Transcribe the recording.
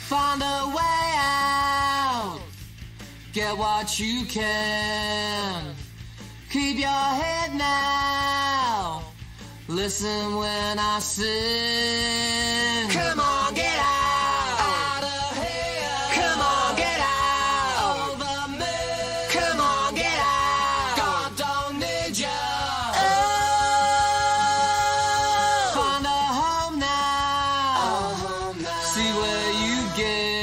Find a way out. Get what you can. Keep your head now. Listen when I sing. Come on, get out. Out of here. Come on, get out. Over me. Come on, get out. God don't need you. Oh. Find a home now. See where you get.